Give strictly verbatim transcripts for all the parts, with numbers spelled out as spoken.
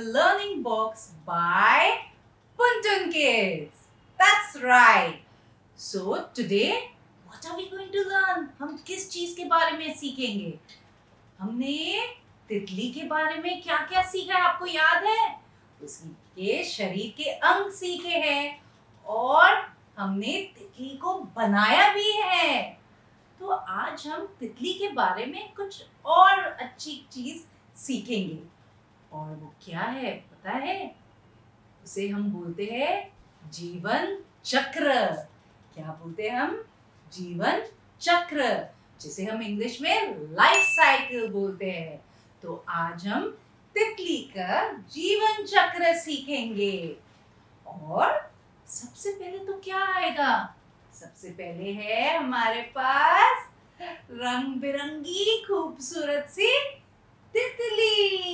learning box by Puntun Kids. That's right. So today, what are we going to learn? हम किस चीज के बारे में सीखेंगे? हमने तितली के बारे में क्या क्या सीखा है, आपको याद है? उसके शरीर के अंग सीखे हैं और हमने तितली को बनाया भी है। तो आज हम तितली के बारे में कुछ और अच्छी चीज सीखेंगे। और वो क्या है पता है? उसे हम बोलते हैं जीवन चक्र। क्या बोलते हैं हम? जीवन चक्र, जिसे हम इंग्लिश में लाइफ साइकिल बोलते हैं। तो आज हम तितली का जीवन चक्र सीखेंगे। और सबसे पहले तो क्या आएगा? सबसे पहले है हमारे पास रंग बिरंगी खूबसूरत सी तितली।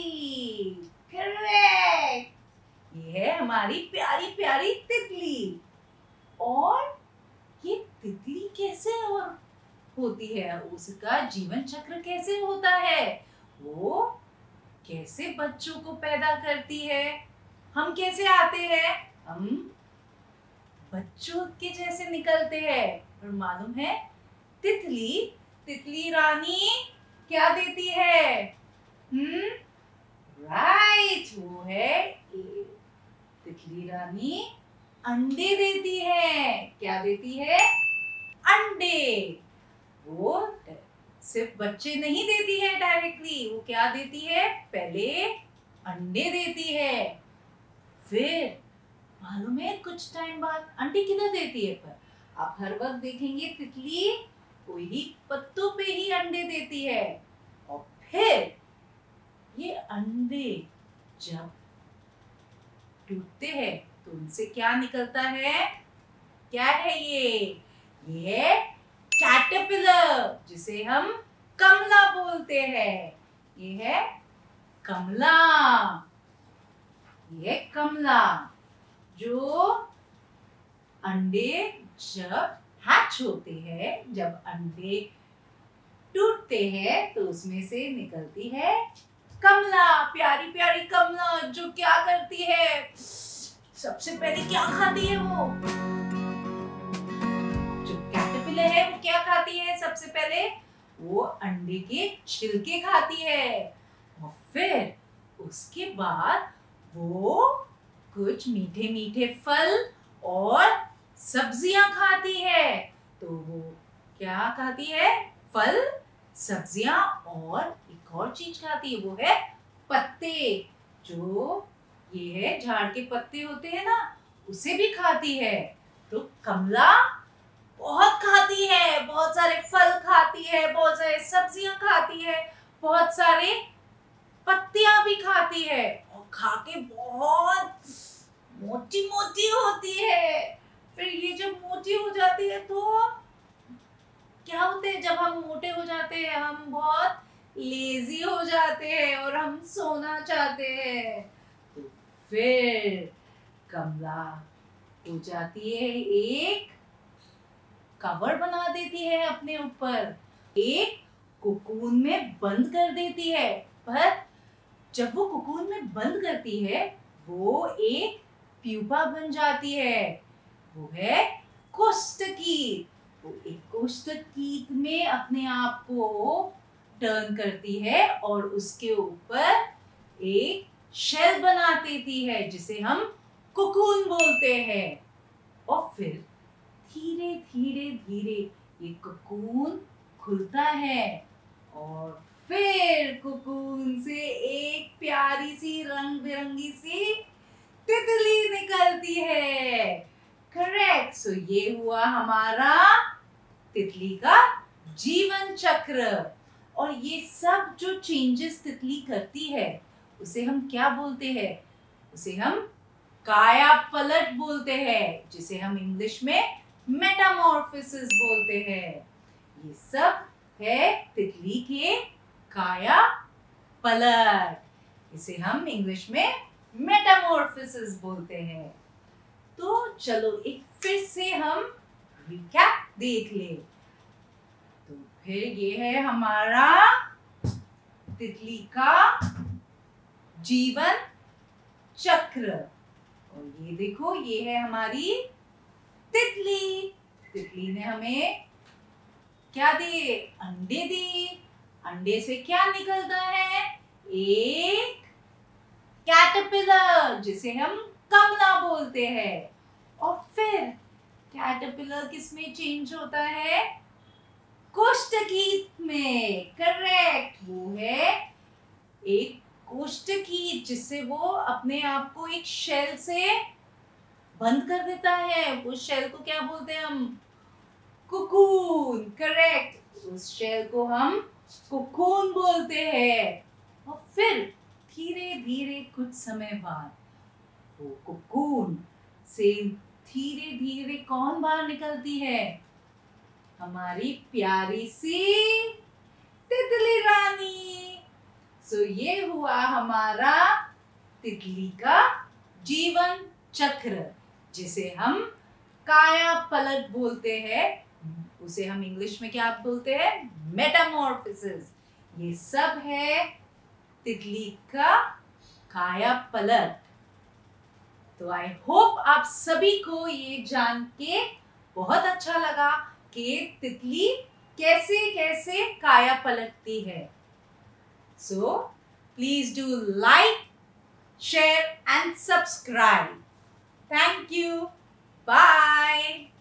करेक्ट, ये है हमारी प्यारी प्यारी तितली। और ये तितली कैसे और होती है, उसका जीवन चक्र कैसे होता है, वो कैसे बच्चों को पैदा करती है, हम कैसे आते हैं, हम बच्चों के जैसे निकलते हैं। और मालूम है तितली तितली रानी क्या देती है? हम्म राइट, वो है तितली रानी अंडे देती है। क्या देती है? अंडे। वो सिर्फ बच्चे नहीं देती है डायरेक्टली, वो क्या देती है? पहले अंडे देती है, फिर मालूम है कुछ टाइम बाद अंडे किधर देती है? पर आप हर वक्त देखेंगे तितली कोई पत्तों पे ही अंडे देती है। और फिर ये अंडे जब टूटते हैं तो उनसे क्या निकलता है? क्या है ये? ये है कैटरपिलर, जिसे हम कमला बोलते हैं। ये है कमला, ये है कमला, जो अंडे जब हैच होते हैं, जब अंडे टूटते हैं तो उसमें से निकलती है कमला, प्यारी प्यारी कमला, जो क्या करती है? सबसे पहले क्या खाती है? वो जो कैटरपिलर है वो क्या खाती है? सबसे पहले वो अंडे के छिलके खाती है और फिर उसके बाद वो कुछ मीठे मीठे फल और सब्जियां खाती है। तो वो क्या खाती है? फल, सब्जियां और एक और चीज खाती है, वो है पत्ते। जो ये है झाड़ के पत्ते होते हैं ना, उसे भी खाती है। तो कमला बहुत खाती है, बहुत सारे फल खाती है, बहुत सारे सब्जियां खाती है, बहुत सारे पत्तियां भी खाती है और खा के बहुत मोटी मोटी होती है। फिर ये जब मोटी हो जाती है तो क्या होते हैं? जब हम मोटे हो जाते हैं हम बहुत लेजी हो जाते हैं और हम सोना चाहते हैं। तो फिर कमला हो जाती है, एक कवर बना देती है अपने ऊपर, एक कोकून में बंद कर देती है। पर जब वो कोकून में बंद करती है वो एक प्यूपा बन जाती है, वो है कोष्ठकीट। वो एक कोष्ठकीट में अपने आप को टर्न करती है और उसके ऊपर एक शेल बना देती है, जिसे हम कोकून बोलते हैं। और फिर धीरे धीरे धीरे ये कोकून खुलता है और फिर कोकून से एक प्यारी सी रंग बिरंगी सी तितली निकलती है। करेक्ट। सो ये हुआ हमारा तितली का जीवन चक्र। और ये सब जो चेंजेस तितली करती है उसे हम क्या बोलते हैं? उसे हम काया पलट बोलते हैं, जिसे हम इंग्लिश में मेटामॉर्फोसिस बोलते हैं। ये सब है तितली के काया पलट, इसे हम इंग्लिश में मेटामॉर्फोसिस बोलते हैं। तो चलो एक फिर से हम रिकैप देख ले। तो फिर ये है हमारा तितली का जीवन चक्र। और ये देखो, ये है हमारी तितली। तितली ने हमें क्या दिए? अंडे दिए। अंडे से क्या निकलता है? एक कैटरपिलर, जिसे हम कमला बोलते हैं। और फिर कैटरपिलर किसमें चेंज होता है? कोष्ठकीत में। करेक्ट, वो है एक कोष्ठकीत, जिससे वो अपने आप को एक शेल से बंद कर देता है। उस शेल को क्या बोलते हैं हम? कुकून। करेक्ट, उस शेल को हम कुकून बोलते हैं। और फिर धीरे धीरे कुछ समय बाद वो कुकून से धीरे धीरे कौन बाहर निकलती है? हमारी प्यारी सी तितली रानी। सो ये हुआ हमारा तितली का जीवन चक्र, जिसे हम काया पलट बोलते हैं। उसे हम इंग्लिश में क्या बोलते हैं? मेटामॉर्फोसिस। ये सब है तितली का काया पलट। तो आई होप आप सभी को ये जान के बहुत अच्छा लगा कि तितली कैसे कैसे काया पलटती है। So please do like, share and subscribe. Thank you. Bye.